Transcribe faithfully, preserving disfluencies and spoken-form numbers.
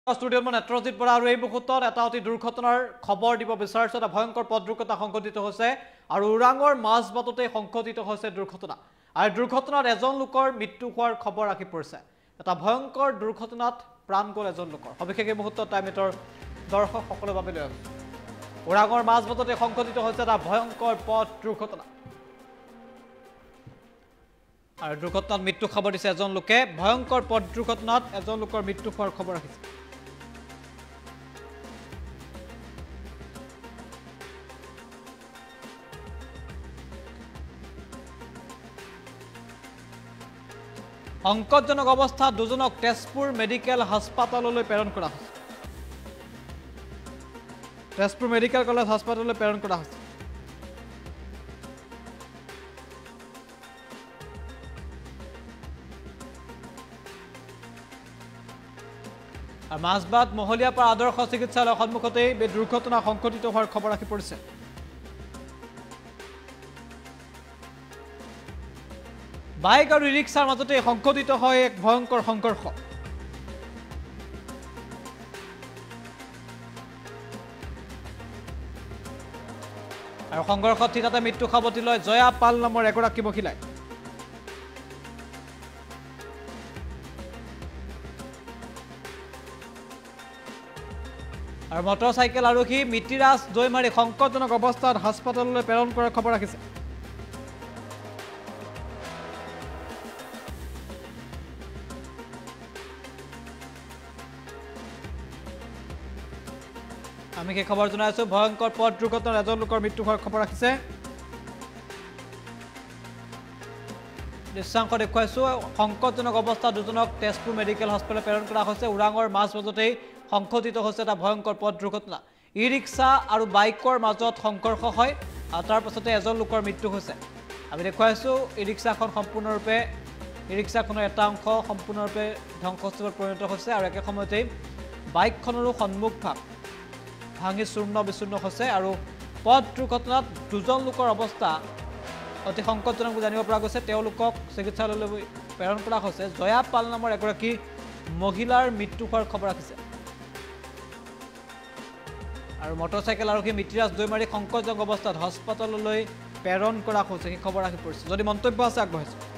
ষ্টুডিঅ'ত মই নেত্ৰজিত বৰা আৰু এই মুহূৰ্তত এটা অতি দুৰ্ঘটনাৰ খবৰ দিব বিচাৰিছোঁ। এটা ভয়ংকৰ পথ দুৰ্ঘটনা সংঘটিত হৈছে আৰু ওৰাঙৰ মাজবাটতে সংঘটিত হৈছে দুৰ্ঘটনা। আৰু দুৰ্ঘটনাত এজন লোকৰ মৃত্যু হোৱাৰ খবৰ আহি পৰিছে। এটা ভয়ংকৰ দুৰ্ঘটনাত প্ৰাণ গ'ল এজন লোকৰ। সবিশেষ এই মুহূৰ্তত টাইমেটৰ দৰ্শকসকলৰ বাবে লৈ আহিছোঁ। ওৰাঙৰ মাজবাটতে সংঘটিত হৈছে এটা ভয়ংকৰ পথ দুৰ্ঘটনা। আৰু দুৰ্ঘটনাত মৃত্যু খবৰ দিছে এজন লোকে। ভয়ংকৰ পথ দুৰ্ঘটনাত এজন লোকৰ মৃত্যু হোৱাৰ খবৰ আহিছে। সংকটজনক অৱস্থাত দুজনক তেজপুৰ মেডিকেল হাস্পাতাললৈ প্ৰেৰণ কৰা হৈছে। তেজপুৰ মেডিকেল কলেজ হাস্পাতাললৈ প্ৰেৰণ কৰা হৈছে। আৰু মাজবাট মহলীয়াপাৰ আদৰ্শ চিকিৎসালয়ৰ সন্মুখতেই এই দুৰ্ঘটনা সংঘটিত হোৱাৰ খবৰ আহি পৰিছে। বাইক আৰু ই ৰিক্সাৰ মাজতে সংঘটিত হয় এক ভয়ংকৰ সংঘৰ্ষ। আৰু সংঘৰ্ষত থিতাতে মৃত্যু সাৱটি লয় জয়া পাল নামৰ এগৰাকী মহিলাই। আৰু মটৰ চাইকেল আৰোহী মিতিৰাজ দৈমাৰী সংকটজনক অৱস্থাত হাস্পাতাললৈ প্ৰেৰণ কৰাৰ খবৰ ৰাখিছে। আমি সেই খবৰ জনাইছো। ভয়ংকৰ পথ দুৰ্ঘটনাত এজন লোকৰ মৃত্যু হোৱাৰ খবৰ ৰাখিছে। দৃশ্যাংশ দেখুৱাইছো। সংকটজনক অৱস্থাত দুজনক তেজপুৰ মেডিকেল হস্পিটেললৈ প্ৰেৰণ কৰা হৈছে। ওৰাঙৰ মাজবাটতেই সংঘটিত হৈছে এটা ভয়ংকৰ পথ দুৰ্ঘটনা। ই ৰিক্সা আৰু বাইকৰ মাজত সংঘৰ্ষ হয় আৰু তাৰ পাছতে এজন লোকৰ মৃত্যু হৈছে। আমি দেখুৱাইছো ই ৰিক্সাখন সম্পূৰ্ণৰূপে ই ৰিক্সাখনৰ এটা অংশ সম্পূৰ্ণৰূপে ধ্বংসস্তূপত পৰিণত হৈছে আৰু একে সময়তেই বাইকখনৰো সন্মুখ ভাগ ভাঙি চূৰ্ণ বিচূৰ্ণ হৈছে। আৰু পথ দুৰ্ঘটনাত দুজন লোকৰ অৱস্থা অতি সংকটজনক বুলি জানিব পৰা গৈছে। তেওঁলোকক চিকিৎসালয়লৈ প্ৰেৰণ কৰা হৈছে। জয়া পাল নামৰ এগৰাকী মহিলাৰ মৃত্যু হোৱাৰ খবৰ ৰাখিছে। আৰু মটৰ চাইকেল আৰোহী মিতিৰাজ দৈমাৰী সংকটজনক অৱস্থাত হাস্পাতাললৈ প্ৰেৰণ কৰা হৈছে সেই খবৰ আহি পৰিছে। যদি মন্তব্য আছে আগবঢ়াইছে।